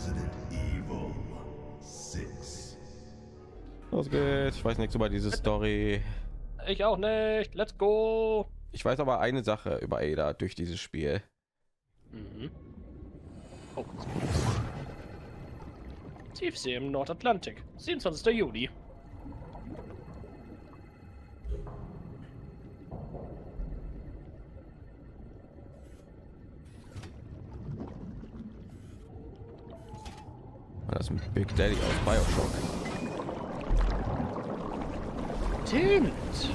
Resident Evil 6. Los geht's. Ich weiß nichts über diese Story. Ich auch nicht. Let's go. Ich weiß aber eine Sache über Ada durch dieses Spiel. Mhm. Oh. Tiefsee im Nordatlantik. 27. Juli. Das ist ein Big Daddy aus BioShock. Stimmt.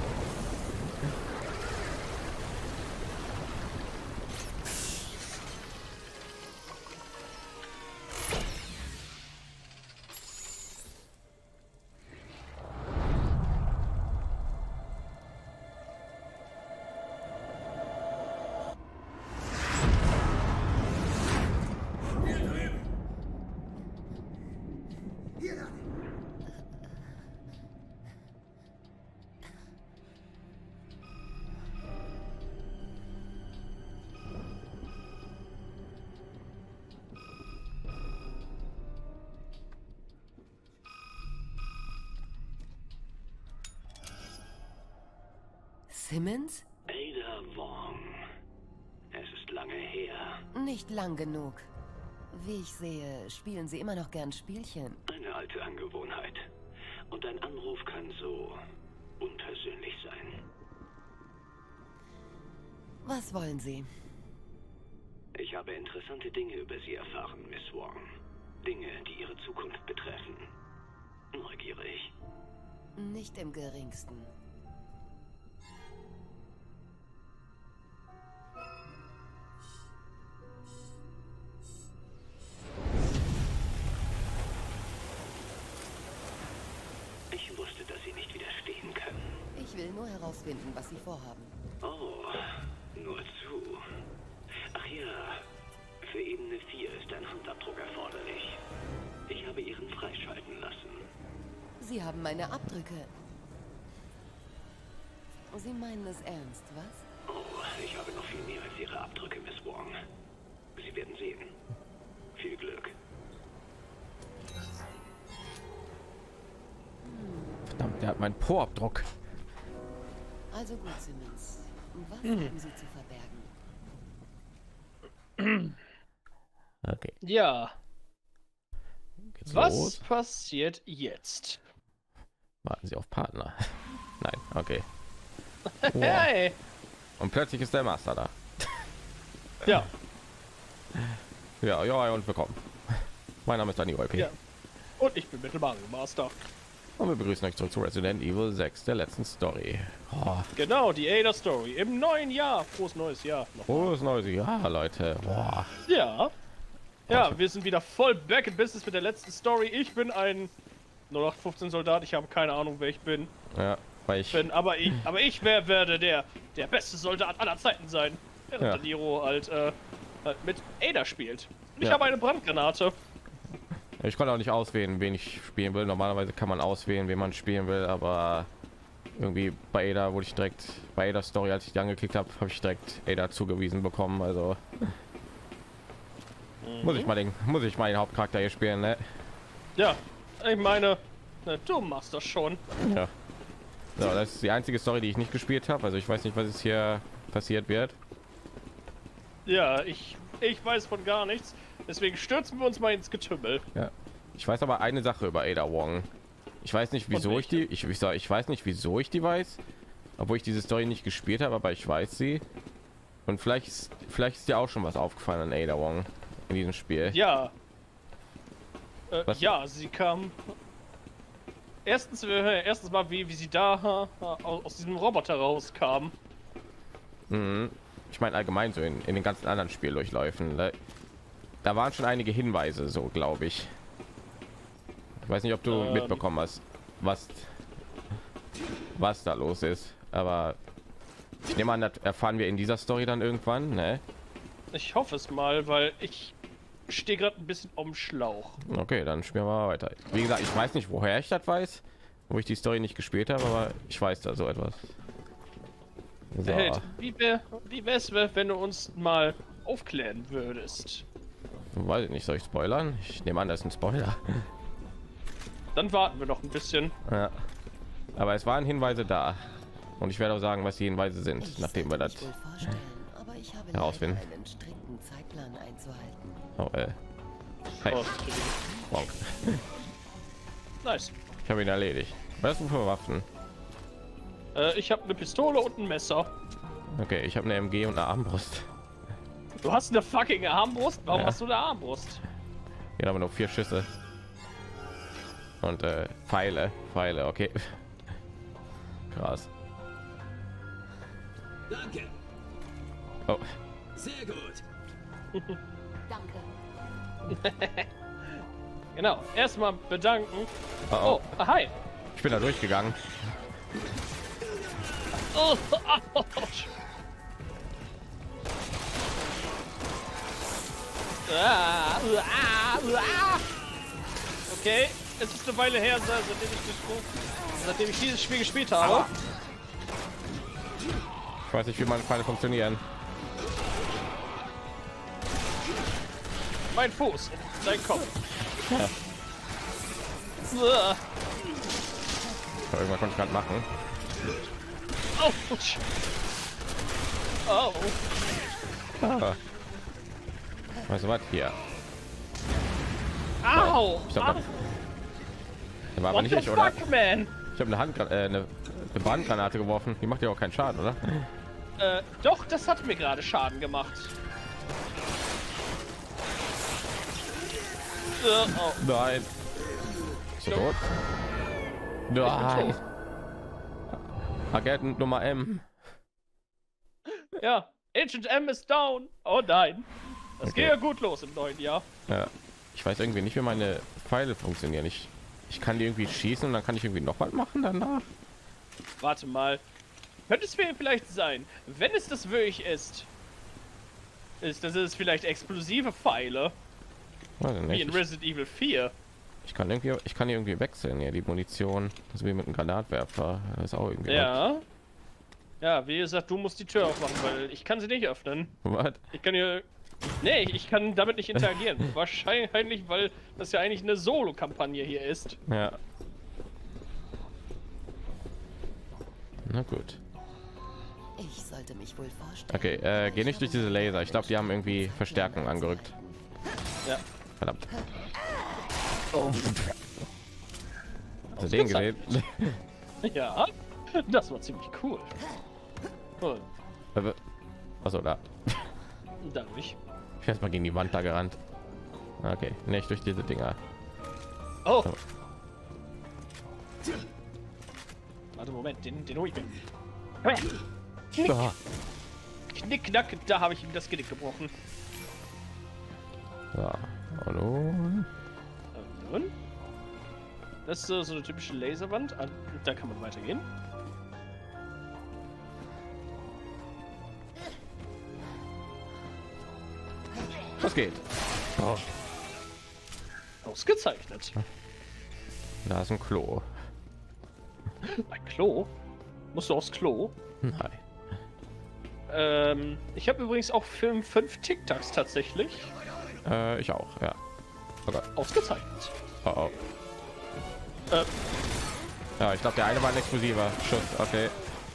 Simmons? Ada Wong. Es ist lange her. Nicht lang genug. Wie ich sehe, spielen Sie immer noch gern Spielchen. Eine alte Angewohnheit. Und ein Anruf kann so unpersönlich sein. Was wollen Sie? Ich habe interessante Dinge über Sie erfahren, Miss Wong. Dinge, die Ihre Zukunft betreffen. Neugierig. Nicht im geringsten. Ich wusste, dass Sie nicht widerstehen können. Ich will nur herausfinden, was Sie vorhaben. Oh, nur zu. Ach ja, für Ebene 4 ist ein Handabdruck erforderlich. Ich habe Ihren freischalten lassen. Sie haben meine Abdrücke. Sie meinen es ernst, was? Oh, ich habe noch viel mehr als Ihre Abdrücke, Miss Wong. Sie werden sehen. Viel Glück. Verdammt, der hat meinen Po-Abdruck. Also gut, Simmons. Was haben Sie zu verbergen? Okay. Ja. Geht's Was los? passiert jetzt? Warten Sie auf Partner. Nein, okay. Hey. Und plötzlich ist der Master da. Ja. Ja, ja, und willkommen. Mein Name ist Dani OLP. Ja. Und ich bin Metal Mario Master. Und wir begrüßen euch zurück zu Resident Evil 6, der letzten Story. Oh, Genau, die Ada Story im neuen Jahr. Frohes neues Jahr. frohes neues Jahr, Leute. Boah. Ja. Ja, wir sind wieder voll back in business mit der letzten Story. Ich bin ein 0815 Soldat. Ich habe keine Ahnung, wer ich bin. Ja, weil ich... Aber ich werde der beste Soldat aller Zeiten sein. Während Ja. der Nero halt mit Ada spielt. Und ich Ja. habe eine Brandgranate. Ich konnte auch nicht auswählen, wen ich spielen will. Normalerweise kann man auswählen, wen man spielen will, aber irgendwie bei Ada wurde ich direkt bei Ada Story, als ich die angeklickt habe, habe ich direkt Ada zugewiesen bekommen. Also muss ich mal den Hauptcharakter hier spielen, ne? Ja, ich meine, du machst das schon. Ja. So, das ist die einzige Story, die ich nicht gespielt habe. Also ich weiß nicht, was es hier passiert wird. Ja, ich weiß von gar nichts. Deswegen stürzen wir uns mal ins Getümmel. Ja. Ich weiß aber eine Sache über Ada Wong. Ich weiß nicht, wieso ich die. Ich weiß nicht, wieso ich die weiß, obwohl ich diese Story nicht gespielt habe, aber ich weiß sie. Und vielleicht ist dir auch schon was aufgefallen an Ada Wong in diesem Spiel. Ja. Was? Ja, sie kam. Erstens mal, wie sie da aus diesem Roboter rauskam. Mhm. Ich meine allgemein so in den ganzen anderen Spieldurchläufen. Ne? Da waren schon einige Hinweise, so glaube ich. Ich weiß nicht, ob du mitbekommen hast, was da los ist, aber ich nehme an, das erfahren wir in dieser Story dann irgendwann, ne? Ich hoffe es mal, weil ich stehe gerade ein bisschen am Schlauch. Okay, dann spielen wir mal weiter. Wie gesagt, ich weiß nicht, woher ich das weiß, wo ich die Story nicht gespielt habe, aber ich weiß da so etwas. So. Held, wie wär's, wenn du uns mal aufklären würdest? Weiß ich nicht, soll ich spoilern? Ich nehme an, das ist ein Spoiler. Dann warten wir noch ein bisschen. Ja. Aber es waren Hinweise da. Und ich werde auch sagen, was die Hinweise sind, Ich nachdem wir sollte das mich wohl vorstellen, aber ich habe herausfinden. leider einen strikten Zeitplan einzuhalten. Oh, hey. Oh, Bonk. nice. Ich habe ihn erledigt. Was hast du für Waffen? Ich habe eine Pistole und ein Messer. Okay, ich habe eine MG und eine Armbrust. Du hast eine fucking Armbrust? Warum Ja. hast du eine Armbrust? Hier haben wir noch 4 Schüsse. Und Pfeile, okay. Krass. Danke. Oh, Sehr gut. Danke. Genau. Erstmal bedanken. oh, Oh, hi. ich bin da durchgegangen. Oh, ouch. Okay, es ist eine Weile her, seitdem ich dieses Spiel gespielt habe. Ich weiß nicht, wie meine Pfeile funktionieren. Mein Fuß, dein Kopf. Ja. Irgendwann konnte ich gerade machen. Ouch. Oh. Ah. Weißt du was? Hier. Au. Ich glaube, das war aber What nicht the ich, oder? fuck, man? Ich habe eine Brandgranate geworfen. Die macht ja auch keinen Schaden, oder? Doch, das hat mir gerade Schaden gemacht. Oh. Nein. Ist er tot? Nein. tot. Agent Nummer M. Ja, Agent M ist down. Oh nein. Das Okay. geht ja gut los im neuen Jahr. Ja. Ich weiß irgendwie nicht, wie meine Pfeile funktionieren. Ich kann die irgendwie schießen und dann kann ich irgendwie noch was machen danach. Warte mal. Könnte es vielleicht sein, wenn es das wirklich ist, dass es vielleicht explosive Pfeile, Weiß ich wie nicht. in Resident Evil 4. Ich kann irgendwie wechseln, ja, die Munition. Das ist wie mit einem Granatwerfer. Das ist auch irgendwie. Ja. Ja, wie gesagt, du musst die Tür aufmachen, weil ich kann sie nicht öffnen. Was? Ich kann hier... Nee, ich kann damit nicht interagieren. Wahrscheinlich, weil das ja eigentlich eine Solo-Kampagne hier ist. Ja. Na gut. Ich sollte mich wohl vorstellen. Okay, geh nicht durch diese Laser. Ich glaube, die haben irgendwie Verstärkung angerückt. Ja. Verdammt. Hast du den gesehen? Ja, das war ziemlich cool. Oh, Achso, da. dadurch. Ich erst mal gegen die Wand da gerannt. Okay, nicht durch diese Dinger. Oh! Warte, Moment, den hol ich mir. Komm her. Knick, Ah, knick, knack, da habe ich ihm das Genick gebrochen. so. Hallo. Und? Das ist so eine typische Laserwand. Ah, da kann man weitergehen. Was geht? Oh, Ausgezeichnet. da ist ein Klo. Ein Klo? Musst du aufs Klo? Nein. Ich habe übrigens auch 5 Tic-Tacs tatsächlich. Ich auch, ja. Oh Gott. Ausgezeichnet. Oh, oh. Ja, ich glaube, der eine war ein explosiver Schuss. Okay.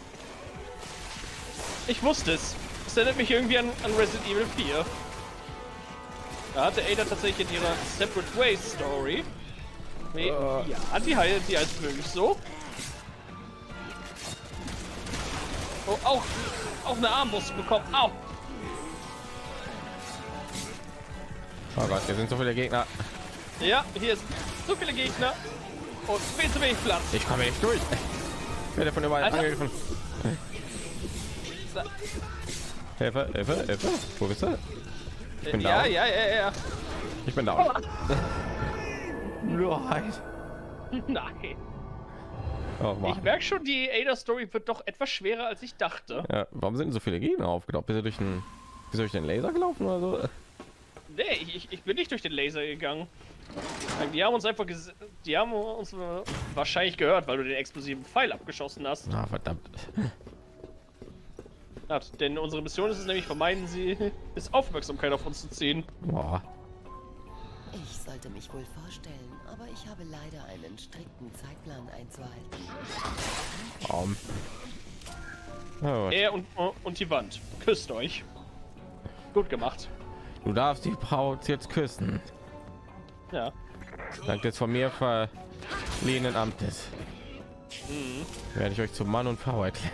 Ich wusste es. Es erinnert mich irgendwie an Resident Evil 4. Da hatte Ada tatsächlich in ihrer Separate Ways Story. Ja, die heißt wirklich so. Oh, auch eine Armbrust bekommen. Au! Oh Gott, hier sind so viele Gegner. Ja, hier sind so viele Gegner. Und viel zu wenig Platz. Ich komme nicht durch. Ich werde von überall Alter. angegriffen. Hilfe, Hilfe, Hilfe. Wo bist du? Ich bin Ja, down. ja. Ich bin down. Nein. Nein. Oh, Ich Mann. merke schon, die Ada-Story wird doch etwas schwerer, als ich dachte. Ja, warum sind denn so viele Gegner aufgetaucht? Bist du durch den Laser gelaufen oder so? Nee, ich bin nicht durch den Laser gegangen. Die haben uns einfach die haben uns wahrscheinlich gehört, weil du den explosiven Pfeil abgeschossen hast. Ah, verdammt. Ja, denn unsere Mission ist es nämlich, vermeiden sie, ist Aufmerksamkeit auf uns zu ziehen. Boah. Ich sollte mich wohl vorstellen, aber ich habe leider einen strikten Zeitplan einzuhalten. Oh, Er und die Wand. Küsst euch. Gut gemacht. du darfst die Braut jetzt küssen. Ja. Dank des von mir verliehenen Amtes. Werde ich euch zum Mann und Frau erklären.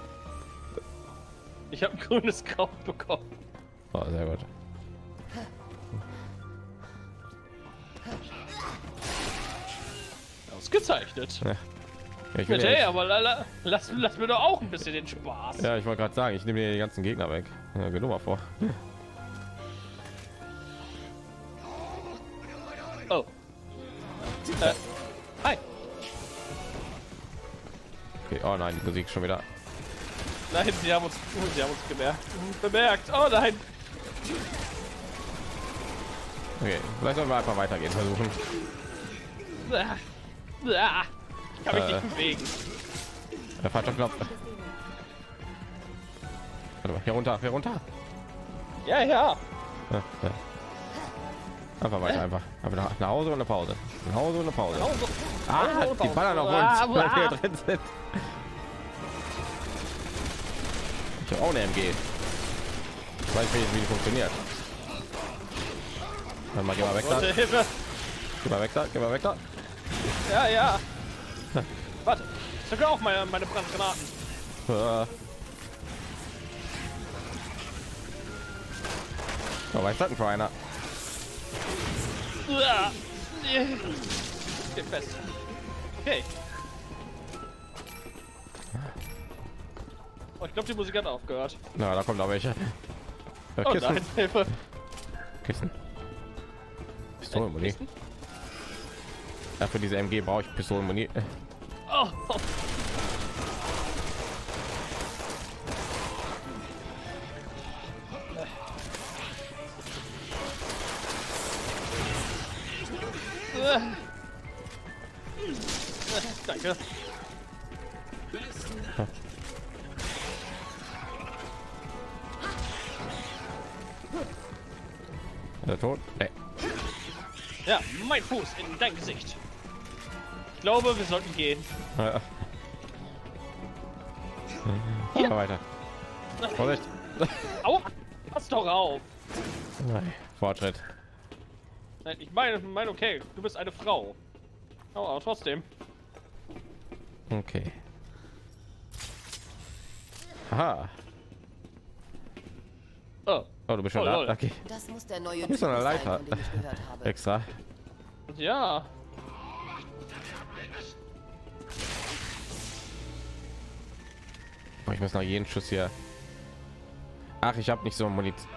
Ich habe ein grünes Kraut bekommen. Oh, sehr gut. Ausgezeichnet. Ja. Ich will Bitte, ja, aber lass mir doch auch ein bisschen den Spaß. ja, ich wollte gerade sagen, ich nehme dir die ganzen Gegner weg. Ja, geh du mal vor. Oh. Hi. Okay, oh nein, die Musik schon wieder. Nein, sie haben uns bemerkt. Oh nein. Okay, vielleicht sollen wir einfach weitergehen versuchen. Ich kann mich nicht bewegen. Der falsche Knopf. Warte mal, hier runter, hier runter. Ja. Ja. Einfach weiter, einfach nach Hause und eine Pause. Nach Hause und eine Pause. Ah, die ballern auf uns, weil wir hier drin sind. Ich habe auch eine MG. Ich weiß nicht, wie die funktioniert. Dann mal, geh mal weg da. Gute Hilfe. Geh mal weg da, geh mal weg da. Ja. Warte. Ich drücke auch meine Brandgranaten. Oh, was ist das denn für einer? Geht fest. Okay. Oh, ich glaube, die Musik hat aufgehört. Na, da kommt noch welche. Oh Kissen. nein, Hilfe. Kissen. Pistolenmuni. Ja, für diese MG brauche ich Pistolenmuni. Oh. Danke. Der tot? Nee. Ja, mein Fuß in dein Gesicht. Ich glaube, wir sollten gehen. Ja. Ja. Weiter. Vorsicht. Au! Pass doch auf! Nein. Fortschritt. Nein, ich meine, okay, du bist eine Frau. Aber trotzdem. Okay. Aha. Oh, Oh, du bist schon Oh, da. lol. Okay. Das muss der neue Ist so eine Typ sein, Leiter. von dem ich gehört habe. Extra. ja. Oh, ich muss nach jedem Schuss hier. Ach, ich habe nicht so Munition.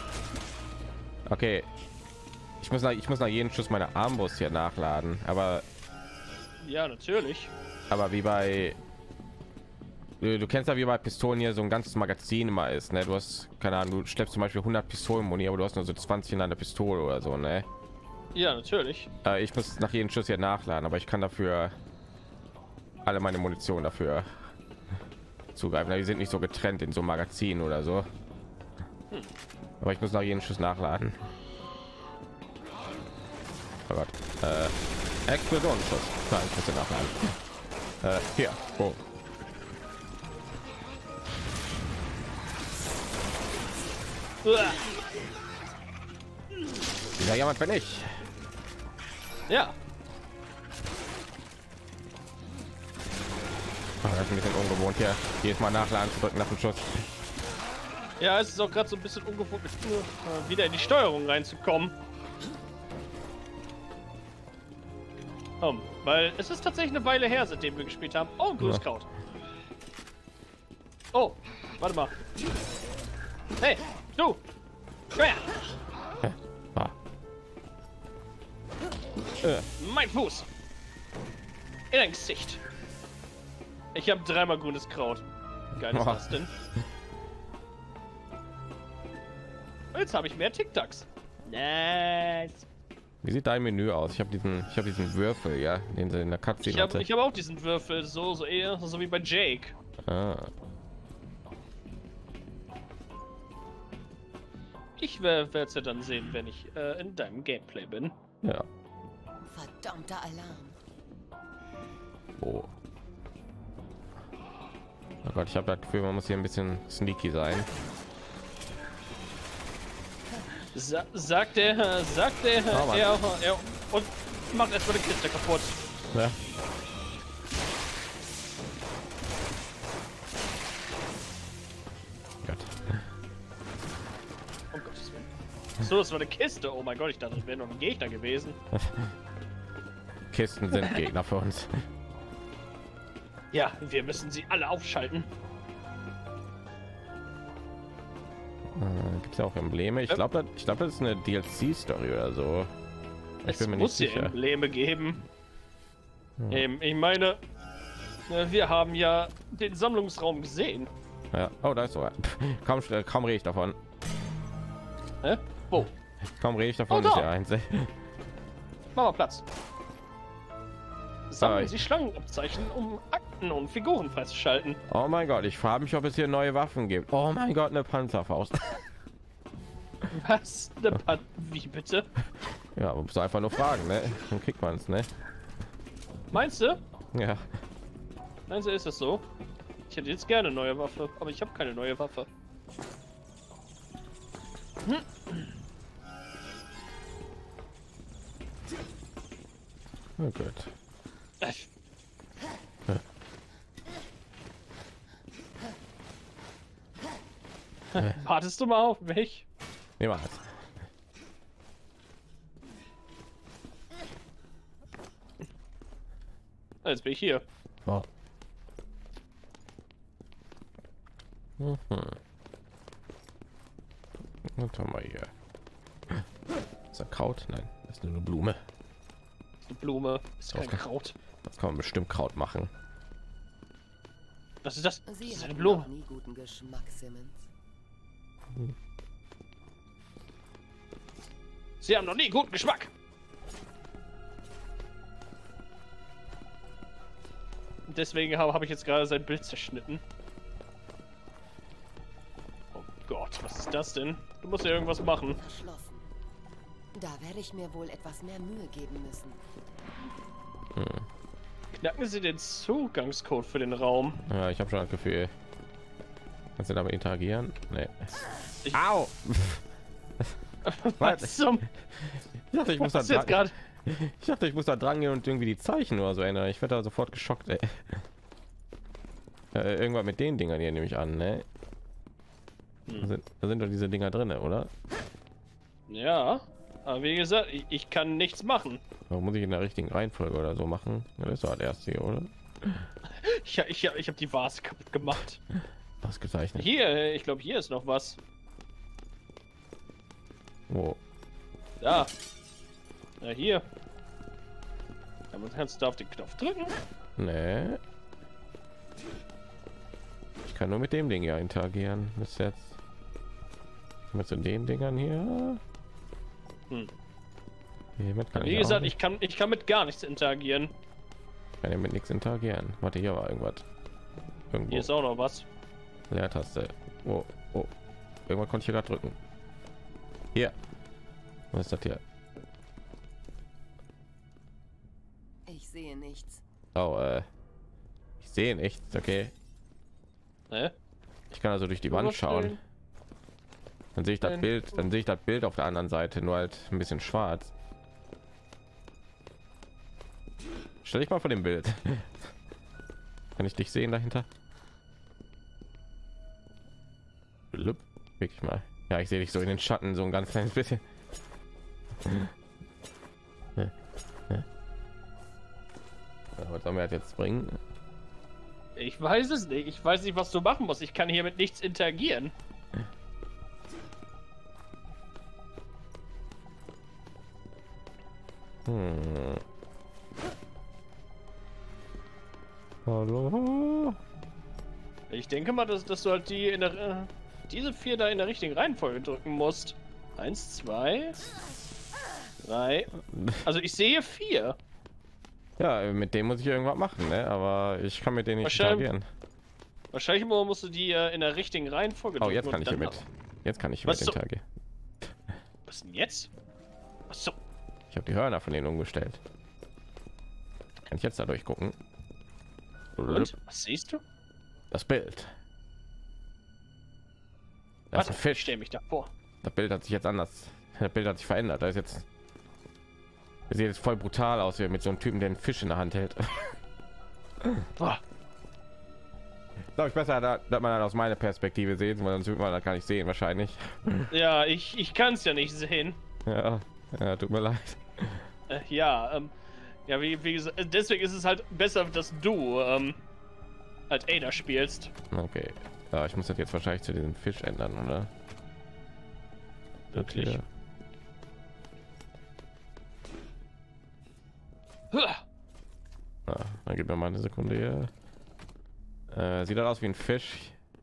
Okay. Ich muss nach jedem Schuss meine Armbrust hier nachladen, aber Ja, natürlich. wie bei du kennst ja, wie bei Pistolen hier so ein ganzes Magazin immer ist, ne? Du hast keine Ahnung, du schleppst zum Beispiel 100 Pistolenmuni, aber du hast nur so 20 in einer Pistole oder so, ne? Ja, natürlich. Ich muss nach jedem Schuss hier nachladen, aber ich kann dafür alle meine Munition dafür zugreifen. Die sind nicht so getrennt in so Magazinen oder so. Aber ich muss nach jedem Schuss nachladen. Oh Gott. Explosionsschuss. Nein, ich muss den nachladen. Hier. Oh. Wieder jemand, wenn ich. Ja. Oh, das ist ein bisschen ungewohnt hier. Jedes Mal nachladen zu drücken nach dem Schuss. Ja, es ist auch gerade so ein bisschen ungewohnt, wieder in die Steuerung reinzukommen. Weil es ist tatsächlich eine Weile her, seitdem wir gespielt haben. Oh, ein Grüßkraut. Oh, warte mal. Hey, du! Komm her! Ah. Mein Fuß! In dein Gesicht! Ich habe dreimal grünes Kraut. Wie geil ist das denn? Jetzt habe ich mehr Tic-Tacs. Nice! Wie sieht dein Menü aus? Ich habe diesen Würfel, ja, den sie in der Cutscene hatte. Ich habe auch diesen Würfel, so eher so wie bei Jake. Ich werde es ja dann sehen, wenn ich in deinem Gameplay bin. Ja. Verdammter Alarm. Oh. Oh Gott, ich habe das Gefühl, man muss hier ein bisschen sneaky sein. Sagt er, Oh, er und macht erstmal die Kiste kaputt. Ja. Gott. Um Gottes Willen. So, das war eine Kiste. Oh mein Gott, ich dachte, das wäre noch ein Gegner gewesen. Kisten sind Gegner für uns. Ja, wir müssen sie alle aufschalten. Gibt es ja auch Embleme? Ich glaube, das ist eine DLC-Story oder so. Ich bin mir nicht muss hier sicher. Embleme geben. Ich meine, wir haben ja den Sammlungsraum gesehen. Ja. Oh, da ist so. Kaum rede ich davon. Hä? Wo? Kaum rede ich davon, Oh, ist da. ja eins. Mach mal Platz. Sammeln Ah, Sie Schlangenabzeichen, um Akten und Figuren freizuschalten. Oh mein Gott, ich frage mich, ob es hier neue Waffen gibt. Oh mein Gott, eine Panzerfaust. Was? Wie bitte? Ja, man muss einfach nur fragen, ne? Dann kriegt man es, ne? Meinst du? Ja. Meinst du, ist es so? Ich hätte jetzt gerne eine neue Waffe, aber ich habe keine neue Waffe. Oh gut. Wartest du mal auf mich? Niemals. Jetzt bin ich hier. Oh. Mhm. Und haben wir hier. Ist das Kraut? Nein, das ist nur eine Blume. Die Blume ist kein Okay. Kraut. Das kann man bestimmt Kraut machen. Was ist das? Sie Das ist eine hatten Blume. noch nie guten Geschmack, Simmons. Sie haben noch nie guten Geschmack. Und deswegen habe ich jetzt gerade sein Bild zerschnitten. Oh Gott, was ist das denn? Du musst ja irgendwas machen. Verschlossen. Da werde ich mir wohl etwas mehr Mühe geben müssen. Knacken Sie den Zugangscode für den Raum. Ja, ich habe schon das Gefühl. Kannst du damit interagieren? Nee. Ich- Au! Was zum? Ich dachte, ich muss da Was jetzt dran. gerade? Ich dachte, ich muss da dran gehen und irgendwie die Zeichen oder so ändern. Ich werde da sofort geschockt, ey. Irgendwas mit den Dingern hier nehme ich an, ne? Da sind doch diese Dinger drin, oder? Ja, aber wie gesagt, ich kann nichts machen. Warum muss ich in der richtigen Reihenfolge oder so machen? Ja, das war der erste hier, oder? Ich habe die Vase kaputt gemacht. Was gezeichnet? Hier, ich glaube, hier ist noch was. Wo? Da. Ja, hier. Damit kannst du auf den Knopf drücken. Nee. Ich kann nur mit dem Ding ja interagieren. Bis jetzt. Mit den Dingern hier. Hiermit kann Wie ich gesagt, auch ich kann mit gar nichts interagieren. kann ja mit nichts interagieren. Warte, hier war irgendwas. Irgendwo. Hier ist auch noch was. Leertaste. Oh, oh. Irgendwann konnte ich hier gerade drücken. Hier. Was ist das hier? Ich sehe nichts. Oh, ich sehe nichts. Okay. Ne? Ich kann also durch die Wand schauen. Dann sehe ich das Bild. Dann sehe ich das Bild auf der anderen Seite, nur halt ein bisschen schwarz. Stell dich mal vor dem Bild. Kann ich dich sehen dahinter? Blub. Wirklich mal. Ja, ich sehe dich so in den Schatten, so ein ganz kleines bisschen. Was soll mir das jetzt bringen? Ich weiß es nicht. Ich weiß nicht, was du machen musst. Ich kann hier mit nichts interagieren. Hallo? Ich denke mal, dass du halt die in der diese 4 da in der richtigen Reihenfolge drücken musst. 1, 2, 3. Also ich sehe 4. Ja, mit dem muss ich irgendwas machen, ne? Aber ich kann mit denen nicht Wahrscheinlich- interagieren. Wahrscheinlich musst du die in der richtigen Reihenfolge Oh, drücken. jetzt kann und ich hier dann- mit. Jetzt kann ich Was mit so- interagieren. Was ist denn jetzt? Ach so. Ich habe die Hörner von denen umgestellt. Kann ich jetzt da durchgucken? Und? Was siehst du? Das Bild. Das ist ein Ich Fisch. stell mich da vor. Das Bild hat sich jetzt anders. Das Bild hat sich verändert. Da ist jetzt. Das sieht jetzt voll brutal aus, wie mit so einem Typen, der einen Fisch in der Hand hält. Boah. Glaube ich besser, da man dann aus meiner Perspektive sehen, weil sonst wird man das gar nicht sehen wahrscheinlich. Ja, ich kann es ja nicht sehen. Ja, ja, tut mir leid. Ja, ja, wie gesagt, deswegen ist es halt besser, dass du als Ada spielst. Okay. Ja, ich muss das jetzt wahrscheinlich zu diesem Fisch ändern, oder? Wirklich? Okay. Huah. Ja, dann gib mir mal eine Sekunde hier. Sieht das aus wie ein Fisch?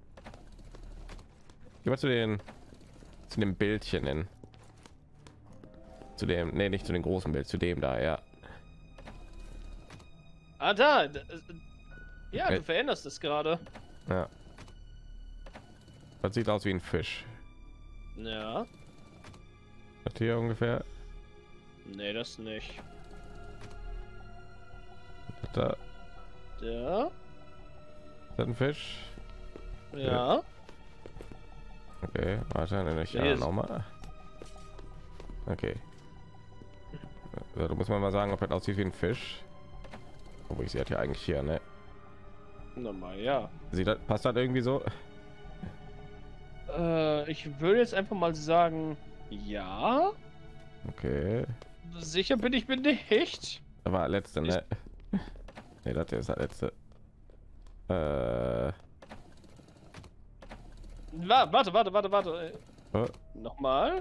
Geh mal zu dem Bildchen hin. Zu dem, nee, nicht zu dem großen Bild, zu dem da, ja. Ah, da. Ja, du veränderst es gerade. Ja. Das sieht aus wie ein Fisch. Ja. Das hier ungefähr. Nee, das nicht. Da. Ja. Ist das ein Fisch? Ja. Okay, warte, dann ich Nee, ja noch mal. Okay. Also, du musst mir mal sagen, ob das aussieht wie ein Fisch. Obwohl ich sie hat ja eigentlich hier, ne? Normal, ja. Sieht das, passt das irgendwie so? Ich würde jetzt einfach mal sagen, ja. Okay. Sicher bin ich mir nicht. Da war letzte, ne? Ne, das ist das letzte. Warte. Oh, Nochmal.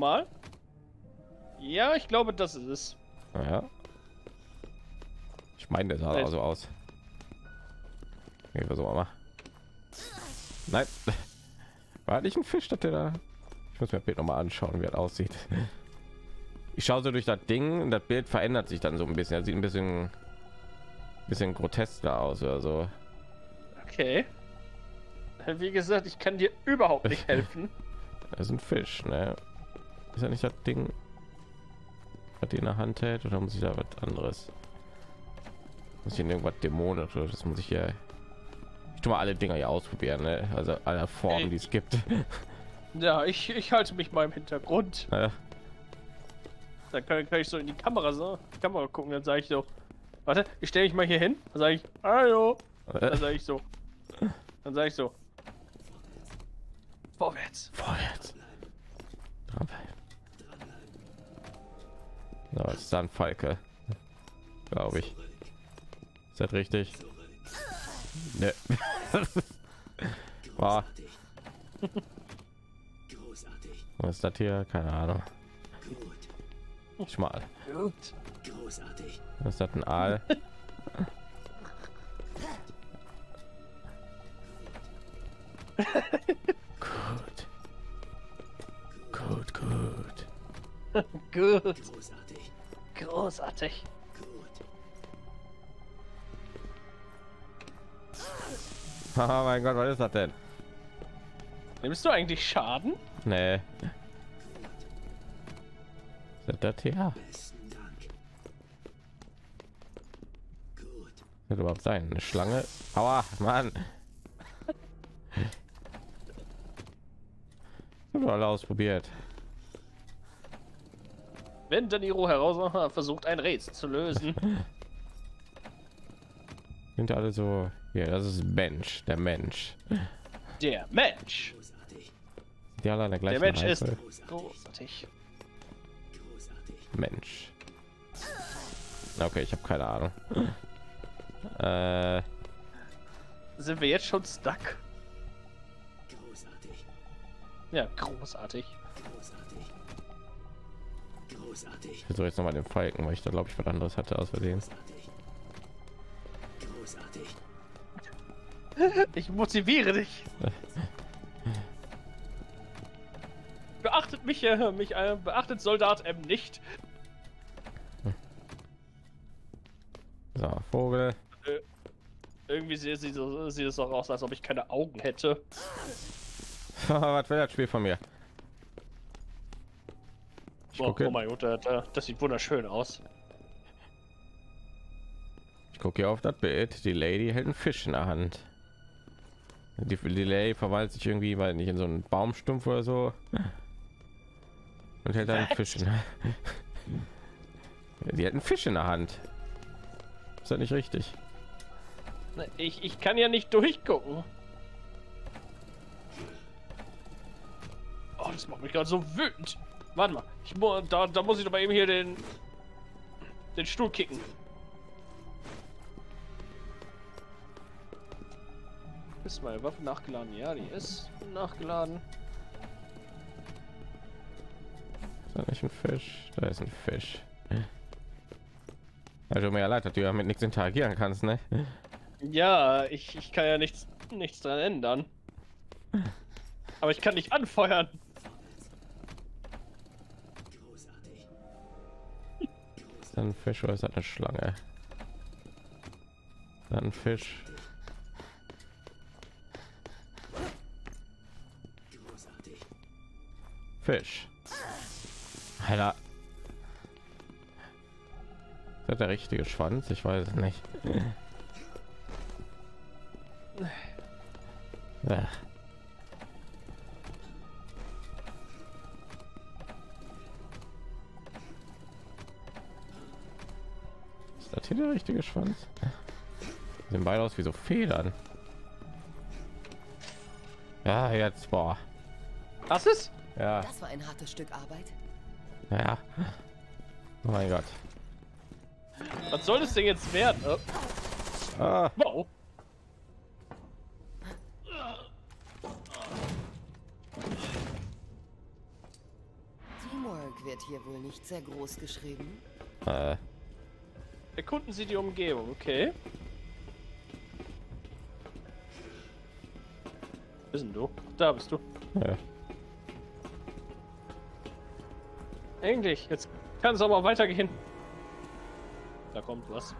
Ja, ich glaube, das ist es. ja. Ich meine, der sah so aus. Okay, versuchen wir mal. Nein. War nicht ein Fisch, dass der da. Ich muss mir das Bild noch mal anschauen, wie er aussieht. Ich schaue so durch das Ding und das Bild verändert sich dann so ein bisschen. Er sieht ein bisschen grotesker aus oder so. Okay. Wie gesagt, ich kann dir überhaupt nicht helfen. Das ist ein Fisch, ne? Ist ja nicht das Ding, was die in der Hand hält, oder muss ich da was anderes? Muss ich in irgendwas Dämonen oder das muss ich ja. Ich tue mal alle Dinger hier ausprobieren, ne? Also alle Formen, die es gibt. Ja, ich halte mich mal im Hintergrund. Ja. Dann kann ich so in die Kamera gucken, dann sage ich so, warte, ich stelle mich mal hier hin, dann sage ich, hallo, dann sage ich so, vorwärts. Dran bleiben. So, jetzt ist dann Falke, glaube ich. Ist das richtig? Ne. War. Großartig. Was ist das hier? Keine Ahnung. Schmal. Gut. Großartig. Was ist das, ein Aal? Gut. Gut. Großartig. Großartig. Gut. Oh mein Gott, was ist das denn? Nimmst du eigentlich Schaden? Nee. Ist das hier? Besten Dank. Gut. Wird überhaupt sein? Eine Schlange? Aua, Mann. Ich habe alle ausprobiert. Wenn Daniro versucht, ein Rätsel zu lösen. Sind alle so. Ja, das ist Mensch, der Mensch. Der Mensch. Großartig. Die alle an der Der gleichen Mensch ist Reife. großartig. Großartig. Mensch. Okay, ich habe keine Ahnung. Sind wir jetzt schon stuck? Großartig. Ja, großartig. Großartig. Großartig. Ich versuche jetzt noch mal den Falken, weil ich da glaube ich was anderes hatte aus Versehen. Großartig. Ich motiviere dich. Beachtet mich, beachtet Soldat M nicht. So, Vogel. Irgendwie sieht es auch aus, als ob ich keine Augen hätte. Was will das Spiel von mir? gucke, oh mein Gott, das sieht wunderschön aus. ich gucke hier auf das Bild. Die Lady hält einen Fisch in der Hand. Die Lady verwandelt sich irgendwie, weil nicht in so einen Baumstumpf oder so und hält einen Fisch in der Hand. Die hat einen Fisch in der Hand. Ist das nicht richtig? Ich kann ja nicht durchgucken. Oh, das macht mich gerade so wütend. Warte mal, da muss ich doch mal eben hier den Stuhl kicken. Ist meine Waffe nachgeladen? Ja, die ist nachgeladen. Ist da nicht ein Fisch? Da ist ein Fisch. Also mir ja leid, dass du ja mit nichts interagieren kannst, ne? Ja, ich kann ja nichts dran ändern. Aber ich kann nicht anfeuern. Großartig. Ist das ein Fisch oder ist das eine Schlange? Ist das ein Fisch? Großartig. Fisch. Alter. Ist das der richtige Schwanz? Ich weiß es nicht. Ja. Ist das hier der richtige Schwanz? Sehen beide aus wie so Federn. Ja, jetzt boah. Was ist? Ja, Das war ein hartes Stück Arbeit. ja. Oh mein Gott. Was soll das Ding jetzt werden? Ah, Wow. Teamwork wird hier wohl nicht sehr groß geschrieben. Erkunden Sie die Umgebung, okay? Wo bist denn du? Da bist du. ja. Eigentlich, jetzt kann es aber weitergehen. Da kommt was.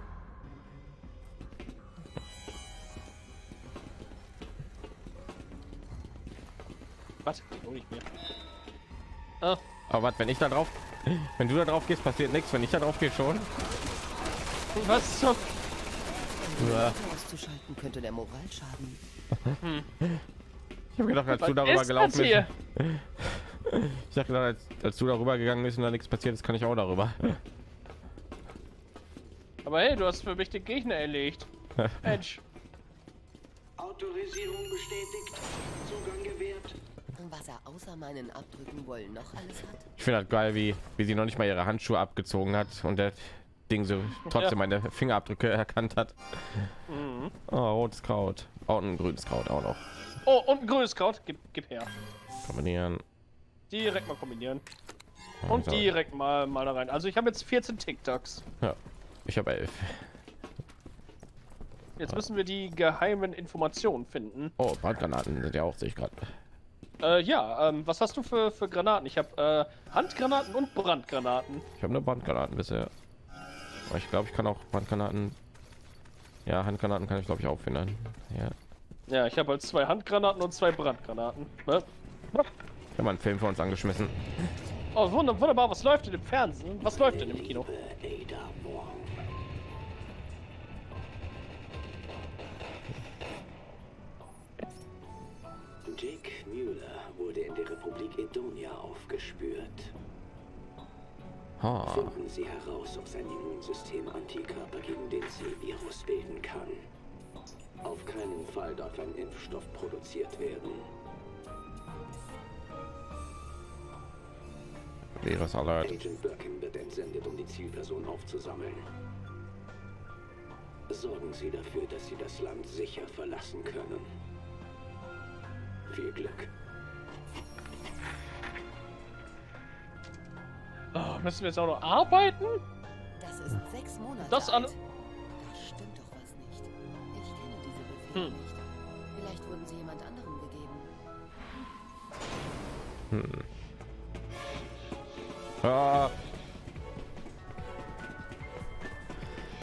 Was? Oh, nicht mehr. Ah, Aber was, wenn ich da drauf, wenn du da drauf gehst, passiert nichts. Wenn ich da drauf gehe, schon. was zum... Ja. Auszuschalten könnte der Moral schaden. Ich habe gedacht, als Was du darüber ist gelaufen das bist. hier? Ich dachte, als du darüber gegangen bist und da nichts passiert ist, kann ich auch darüber. Aber hey, du hast für mich den Gegner erlegt. Mensch. Autorisierung bestätigt. Zugang gewährt. Was er außer meinen Abdrücken wohl noch alles hat. Ich finde halt geil, wie sie noch nicht mal ihre Handschuhe abgezogen hat und das Ding so trotzdem meine Fingerabdrücke erkannt hat. Oh, rotes Kraut. Oh, ein grünes Kraut auch noch. Oh, und ein grünes Kraut. Gib her. Kombinieren. Direkt mal kombinieren. Und So. direkt mal da rein. Also ich habe jetzt 14 TikToks. Ja, ich habe 11. Jetzt müssen wir die geheimen Informationen finden. Oh, Brandgranaten sind ja auch, sehe ich gerade. Ja, was hast du für Granaten? Ich habe Handgranaten und Brandgranaten. Ich habe nur Brandgranaten bisher. Aber ich glaube, ich kann auch Brandgranaten. Ja, Handgranaten kann ich glaube ich auch finden. Ja. Ja, ich habe halt 2 Handgranaten und 2 Brandgranaten. Ne? Ich habe mal einen Film für uns angeschmissen. Oh, wunderbar. Was läuft denn im Fernsehen? Was läuft denn im Kino? Ada Wong. Jake Mueller wurde in der Republik Edonia aufgespürt. Ha. Finden Sie heraus, ob sein Immunsystem Antikörper gegen den C-Virus bilden kann. Auf keinen Fall darf ein Impfstoff produziert werden. Virus Alert. Agent Birkin wird entsendet, um die Zielperson aufzusammeln. Sorgen Sie dafür, dass Sie das Land sicher verlassen können. Viel Glück. Oh, müssen wir jetzt auch noch arbeiten? Das ist 6 Monate Das an- alt. Da stimmt doch was nicht. Ich kenne diese Befehle nicht. Vielleicht wurden sie jemand anderem gegeben. Ah,